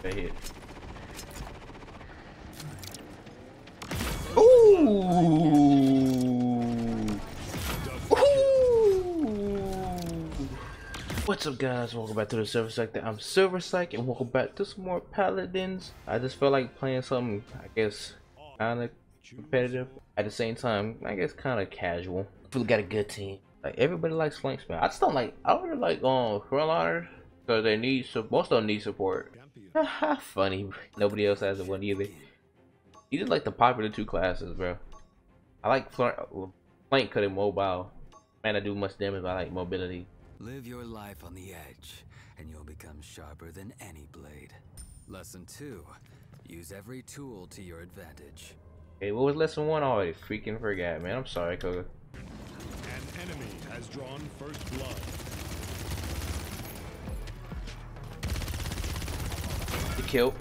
That hit. Ooh. What's up, guys? Welcome back to the Silver Sector. I'm Silver Psych, and welcome back to some more Paladins. I just felt like playing something, I guess, kind of competitive. At the same time, I guess kind of casual. We got a good team. Like, everybody likes flanks, man. I just don't like. I don't really like frontliners because they need. So most of them need support. Funny. Nobody else has one either. These are like the popular two classes, bro. I like flank because it's mobile. Man, I do much damage, but I like mobility. Live your life on the edge, and you'll become sharper than any blade. Lesson 2. Use every tool to your advantage. Okay, what was lesson 1 already? Freaking forgot, man. I'm sorry, Koga. An enemy has drawn first blood. You killed.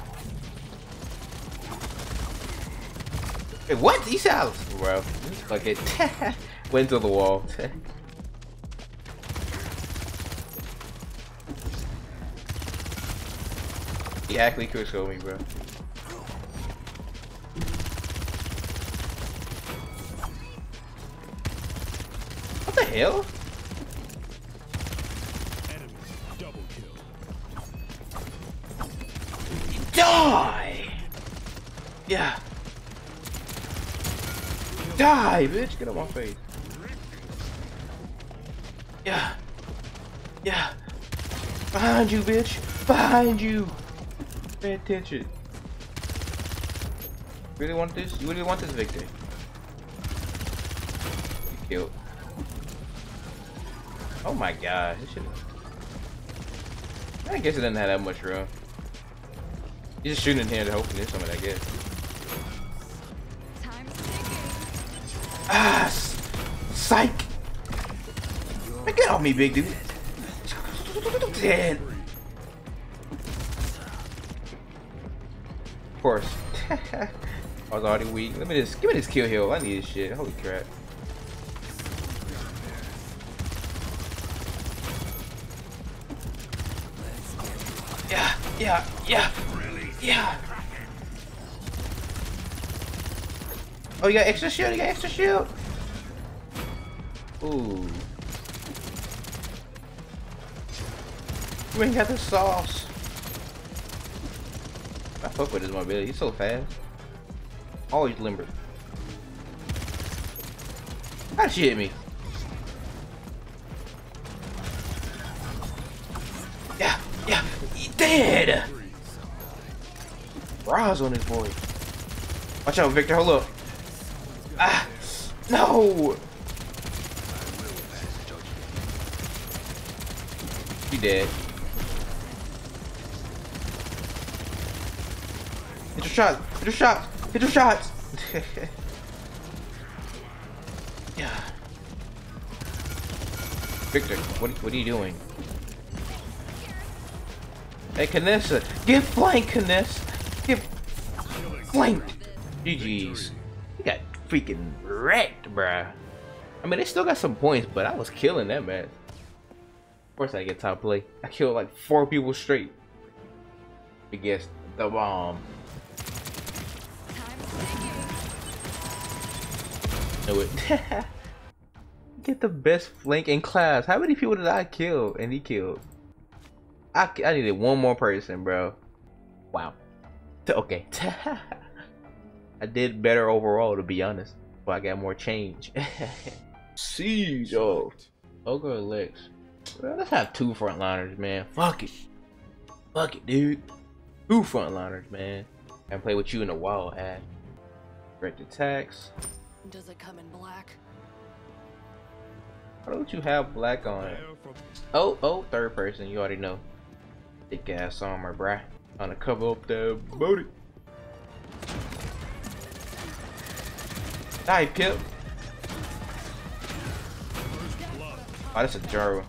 Hey, what? These out, bro. Fuck it. Went to the wall. He actually could show me, bro. What the hell? Enemy double kill. Die! Yeah. Die, bitch! Get on my face. Yeah. Yeah. Behind you, bitch! Behind you! Pay attention. Really want this? You really want this victory? You killed. Oh my god, this shit. I guess it doesn't have that much room. He's just shooting in here to hoping there's something, I guess. Ah, psych! Man, get off me, big dude. Dead. Of course. I was already weak. Let me just give me this kill heal. I need this shit. Holy crap. Yeah. Yeah. Oh, you got extra shield? You got extra shield? Ooh. You ain't got the sauce. I fuck with his mobility. He's so fast. Always limber. How'd she hit me? Yeah. He dead. Raz on this boy. Watch out, Victor. Hold up. Ah, no. He dead. Hit your shots! Hit your shots! Hit your shots! Yeah. Victor, what are you doing? Hey, Canessa! Get flanked, Canessa! Get flanked! GG's. You got freaking wrecked, bruh. I mean, they still got some points, but I was killing that match. Of course I get top play. I killed like 4 people straight. Against the bomb. Know it. Get the best flank in class. How many people did I kill and he killed? I needed one more person, bro. Wow. Okay. I did better overall, to be honest. But I got more change. Siege of Ogre Lex. Bro, let's have 2 frontliners, man. Fuck it. Fuck it, dude. 2 frontliners, man. I can play with you in the wild, ad. Direct attacks. Does it come in black? Why don't you have black on it? Oh, third person. You already know. Thick ass armor, bruh. Trying to cover up the booty. Die, Pip. Oh, that's a Jaro.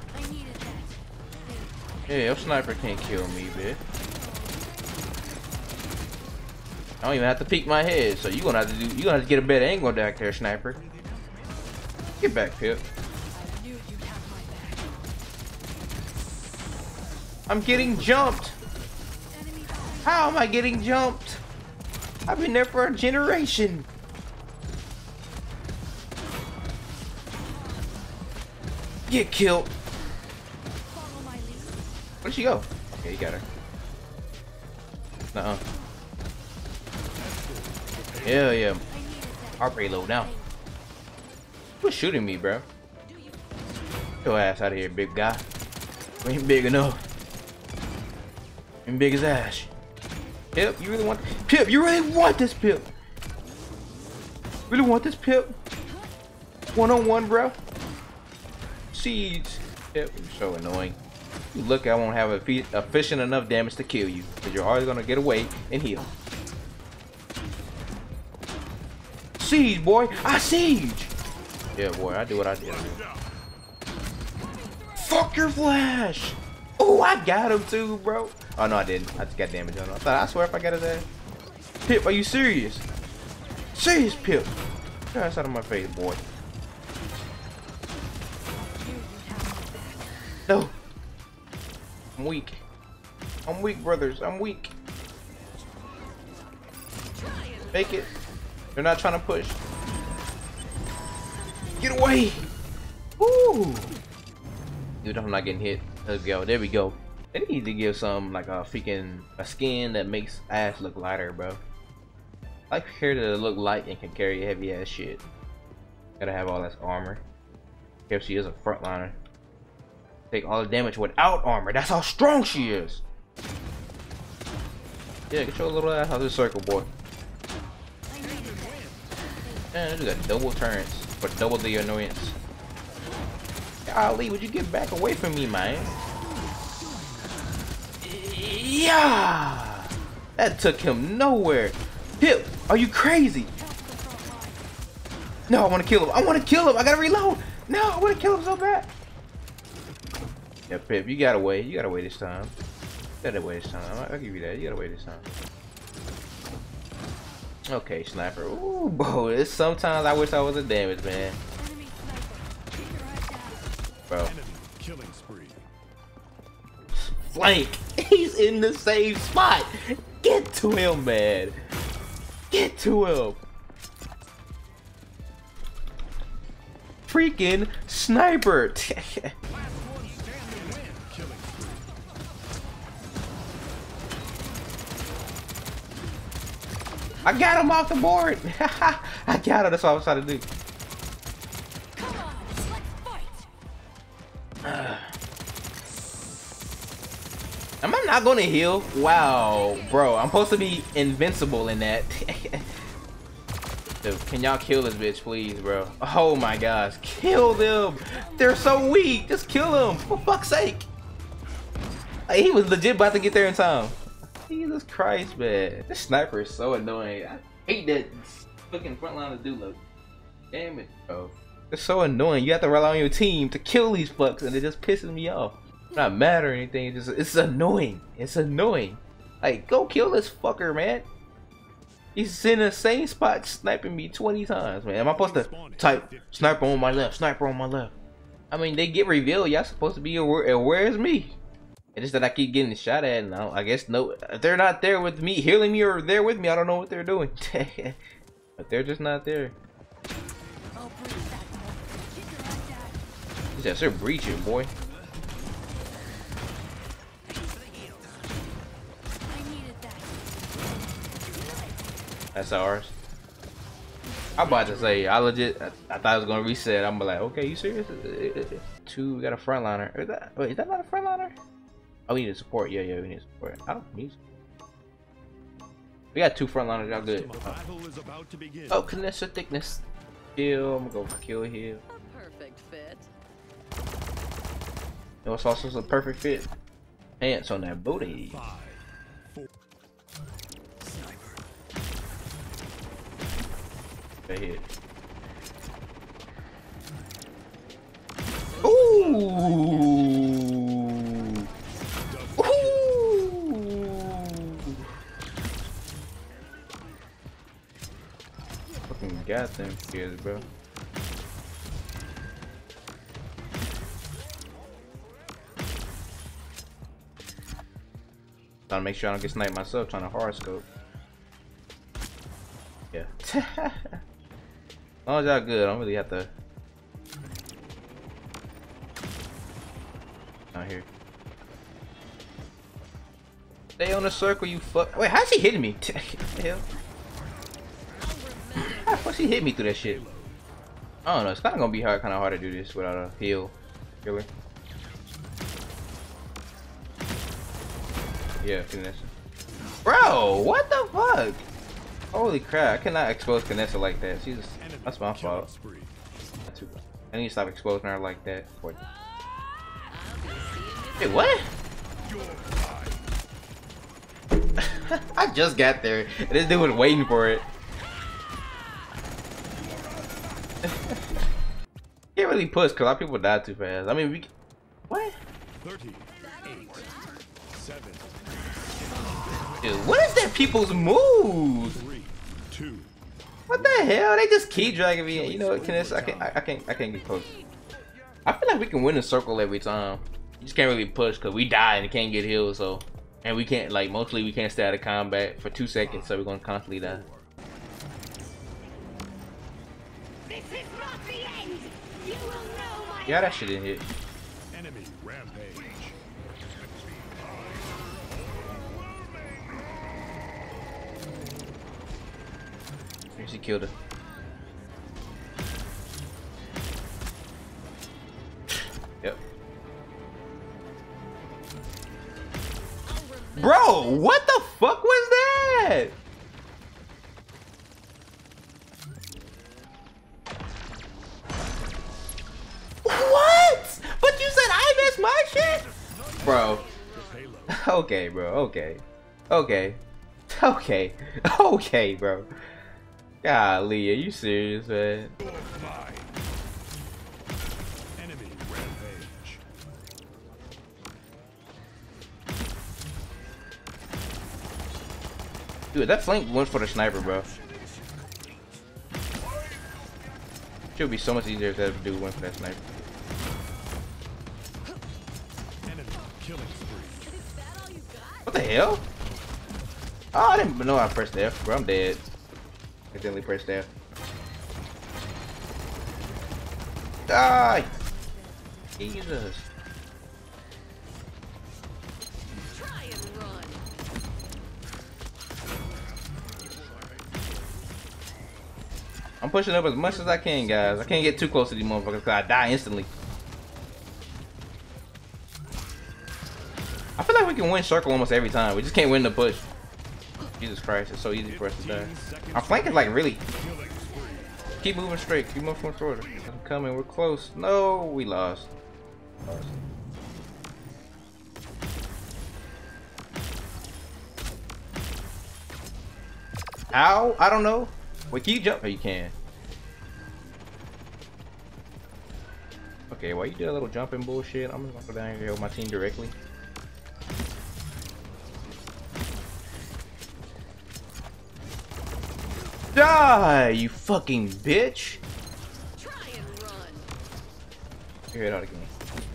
Yeah, your sniper can't kill me, bitch. I don't even have to peek my head, so you gonna have to get a better angle back there, sniper. Get back, Pip. I'm getting jumped. How am I getting jumped? I've been there for a generation. Get killed. Follow my lead. Where'd she go? Okay, you got her. Nuh-uh. Hell yeah. I needed that. Our payload now. Who's shooting me, bro? Get your ass out of here, big guy. You ain't big enough. Ain't big as Ash. Pip, you really want Pip, you really want this Pip. Really want this Pip? One-on-one, bro. Siege. Pip, you're so annoying. You look, I won't have efficient enough damage to kill you. Because you're always gonna get away and heal. Siege, boy. I siege. Yeah, boy, I do what I do. Fuck your flash. Oh, I got him too, bro. Oh, no, I didn't. I just got damage on him. I swear if I got his ass. Pip, are you serious? Serious, Pip. Get your ass out of my face, boy. No. I'm weak. I'm weak, brothers. I'm weak. Make it. They're not trying to push. Get away. Woo. Dude, I'm not getting hit. Let's go. There we go. They need to give some like a skin that makes Ash look lighter, bro. I like her to look light and can carry heavy ass shit. Gotta have all that armor. If she is a frontliner, take all the damage without armor. That's how strong she is. Yeah, get your little ass out of this circle, boy. Man, you got double turns for double the annoyance. Golly, would you get back away from me, man? Yeah, that took him nowhere. Pip, are you crazy? No, I want to kill him. I want to kill him. I gotta reload. No, I want to kill him so bad. Yeah, Pip, you got away. You got away this time. You got away this time. I'll give you that. You got away this time. Okay, sniper. Ooh, bro. It's sometimes I wish I was a damage man. Enemy sniper. Keep your eyes down. Bro. Enemy killing spree. Flank. He's in the same spot. Get to him, man. Get to him. Freaking sniper. Last one standing win. Killing spree. I got him off the board. I got him. That's what I was trying to do. Come on, let's fight. Am I not gonna heal? Wow, bro. I'm supposed to be invincible in that. Dude, can y'all kill this bitch, please, bro? Oh my gosh, kill them. They're so weak. Just kill them, for fuck's sake. Like, he was legit about to get there in time. Jesus Christ, man. This sniper is so annoying. I hate that fucking frontline to do look. Damn it, bro. It's so annoying. You have to rely on your team to kill these fucks, and it just pisses me off. I'm not mad or anything. It's annoying. It's annoying. Like, go kill this fucker, man. He's in the same spot sniping me 20 times, man. Am I supposed to type sniper on my left, sniper on my left? I mean, they get revealed. Y'all supposed to be aware. Where's me? It's just that I keep getting shot at, and I guess no, if they're not there with me, healing me, or there with me, I don't know what they're doing. But they're just not there. I'll breach that door. Keep your eyes down. He said, "Sir, breach it, boy." I needed that. That's ours. I'm about to say, I thought I was gonna reset. I'm like, okay, you serious? Two, we got a frontliner. Wait, is that not a frontliner? Oh, we need support. Yeah, we need support. I don't need support. We got two frontliners. Y'all good? The battle is about to begin. Oh, Kinesis thickness. Kill. I'm gonna go kill here. A perfect fit. You know what's also a perfect fit? Pants on that booty. 5, 4. Right here. Ooh. Fucking got them kids, bro. Trying to make sure I don't get sniped myself. Trying to hard scope. Yeah. As long as y'all good, I don't really have to. Not here. Stay on the circle, you fuck. Wait, how's she hitting me? What the hell? How the fuck she hit me through that shit? I don't know. It's kind of gonna be kind of hard to do this without a heal killer. Yeah, Kinessa. Bro, what the fuck? Holy crap! I cannot expose Kinessa like that. That's my fault. I need to stop exposing her like that. Wait, what? I just got there. This dude was waiting for it. Can't really push because a lot of people die too fast. I mean, we. What? 38, 7. Dude, what is that people's moves? 3, 2. What the hell? They just keep dragging me in. You know what, Kinessa? I can't get close. I feel like we can win the circle every time. You just can't really push because we die and can't get healed. So, and we can't mostly we can't stay out of combat for 2 seconds. So we're gonna constantly die. This is not the end. You will know my Yeah, that shit didn't hit. Enemy rampage. She killed her. Yep. Bro, what the fuck was that? What? But you said I missed my shit? Bro. Okay, bro. Okay. Okay. Okay. Okay, bro. Golly, are you serious, man? Enemy rampage. Dude, that flank went for the sniper, bro. Should be so much easier if that dude went for that sniper. Enemy killing spree. Is that all you got? What the hell? Oh, I didn't know I pressed F, bro. I'm dead. Accidentally pressed F. Die! Jesus. Try and run. I'm pushing up as much as I can, guys. I can't get too close to these motherfuckers because I die instantly. I feel like we can win circle almost every time. We just can't win the push. Jesus Christ, it's so easy for us to die. Our flank is like really. Keep moving straight. Keep moving forward. I'm coming. We're close. No, we lost. How? I don't know. Wait, can you jump? Oh, you can. Okay, while you do a little jumping bullshit, I'm just gonna go down here with my team directly. Die, you fucking bitch! Try and run. Here it out again.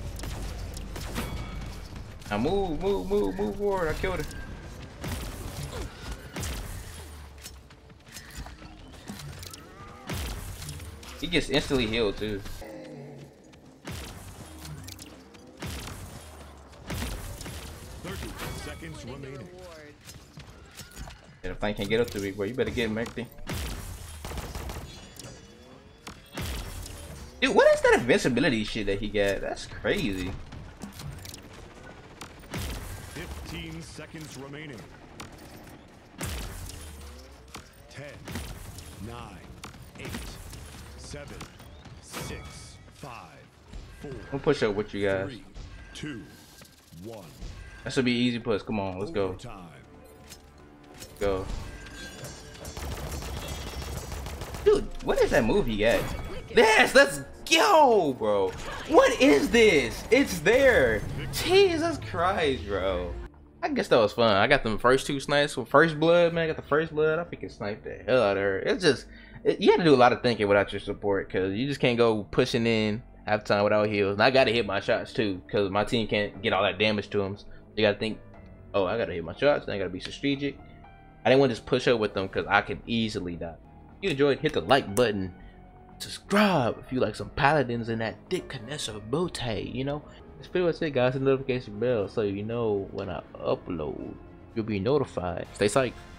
Now move forward. I killed her. He gets instantly healed too. 30 seconds remaining. Reward. And if I can't get up to me, boy, you better get him, Mekty. Dude, what is that invincibility shit that he got? That's crazy. 15 seconds remaining. 10, 9, 8, 7, 6, 5, 4. We'll push up with you guys. 3, 2, 1. That should be easy push. Come on, let's go. Time. Go. Dude, what is that move he got? Yes, let's go, bro. What is this? It's there. Jesus Christ, bro. I guess that was fun. I got them first 2 snipes with first blood, man. I got the first blood. I freaking sniped the hell out of her. It's just, you have to do a lot of thinking without your support because you just can't go pushing in half time without heals. And I got to hit my shots too because my team can't get all that damage to them. So you got to think Oh, I gotta hit my shots, and I gotta be strategic. I didn't want to just push up with them because I could easily die. If you enjoyed, hit the like button. Subscribe if you like some paladins and that thick Canessa bow tie, you know. That's pretty much it, guys. The notification bell so you know when I upload, you'll be notified. Stay psyched.